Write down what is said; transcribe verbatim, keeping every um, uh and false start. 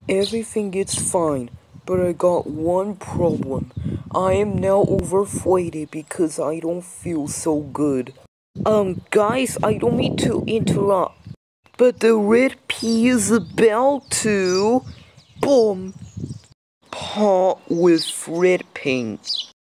Everything is fine, but I got one problem. I am now overflated because I don't feel so good. Um, guys, I don't mean to interrupt, but the red pea is about to, boom, pop with red paint.